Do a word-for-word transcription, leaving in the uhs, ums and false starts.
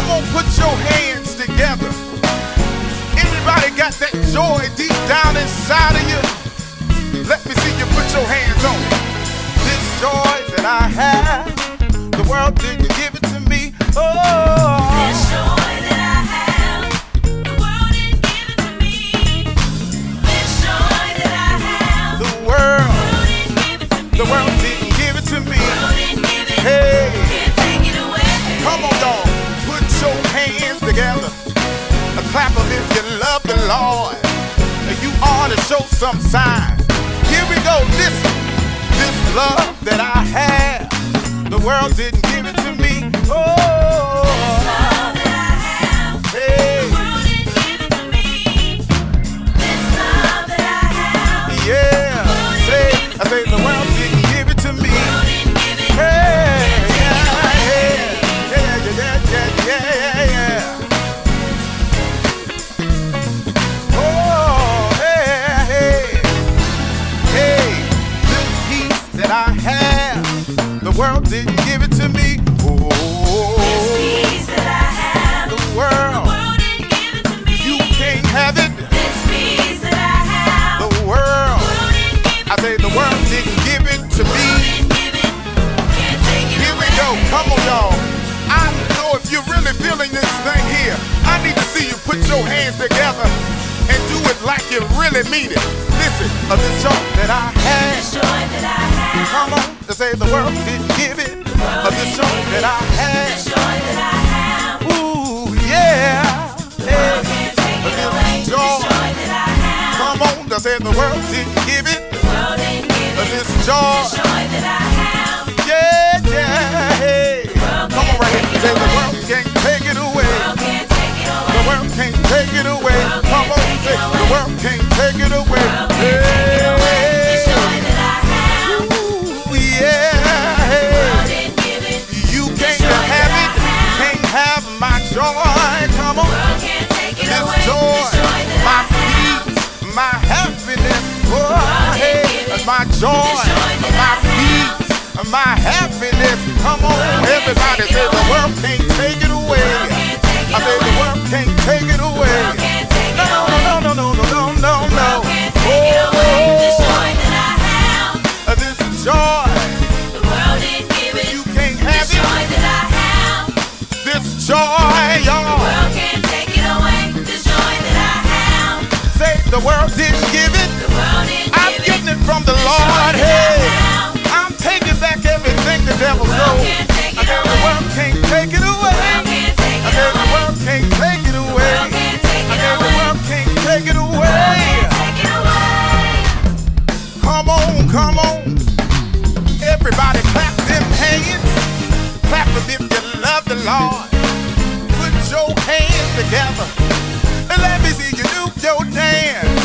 Come on, put your hands together. Anybody got that joy deep down inside of you? Let me see you put your hands on it. This joy that I have, the world didn't give it to me. Oh, this joy that I have, the world didn't give it to me. This joy that I have, the world, the world didn't give it to me. the world didn't give it to me. Hey, can't take it away. Come on, dog. Put your hands together. A clap of if you love the Lord. You ought to show some sign. Here we go. Listen. This love that I have, the world didn't give it to me. Oh, this love that I have, hey, the world didn't give it to me. This love that I have, yeah. Say, I say the world didn't give it to me. the world didn't give it. Hey, Can't take it away. yeah, yeah, yeah, yeah, yeah, yeah. Oh, hey, hey, hey. This peace that I have, the world didn't give it to me. Oh, This peace that I have, the the world, world didn't give it to me. you can't have it. This peace that I have, The the world, world didn't give it I say the world didn't give it to me. didn't give it. Can't take it Here we away. go, come on y'all. I know if you're really feeling this thing here, I need to see you put your hands together and do it like you really mean it. Listen, of this joy that I have, This joy that I have, come on, to say the world didn't give it. Of this joy that I this have, joy that I have, ooh yeah, the world yeah. can't take Of it away. this This joy, joy that I have, come on, to say the world didn't give it. the world didn't give Of it. this joy, This joy that I have, yeah, yeah, hey. Come on right here, say the world can't take it away. the world can't take it away. The world can't take it away. Come on, say the world can't take it away. This joy that I have, Ooh, yeah. the world didn't give it. You can't have it, can't have my joy. Come The on, world can't take it this away. joy, This joy that my I have, peace, my happiness. Oh, hey, my joy, my peace, my happiness. Come on, everybody say the world can't take it away. I say the world can't take it away. can't take it No, away. no, no, no, no, no, no, no. Can't take it away. This joy that I have, Oh, this joy, the world didn't give it. you can't This have joy it. that I have, This joy, the y'all. world can't take it away. This joy that I have, Say the world didn't give it. the world didn't I'm give it. getting it from the This joy Lord. that I Hey, have, I'm taking back everything the devil the stole. world can't take I it said the away. world can't take it The away. world can't take I it said the away. world can't take it The away. world can't take I it said the away. world can't take it The world away. can't take it away. Come on, come on. Everybody clap them hands. Clap them if you love the Lord. Put your hands together and let me see you do your dance.